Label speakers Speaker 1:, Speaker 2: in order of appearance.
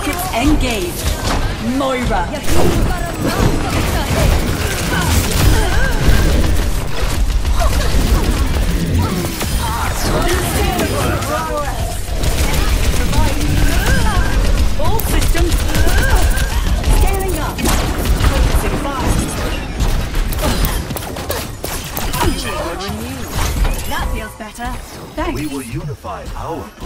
Speaker 1: Rockets engaged. Moira. All systems scaling up. Focusing fire. That feels better. Thanks.
Speaker 2: We will unify our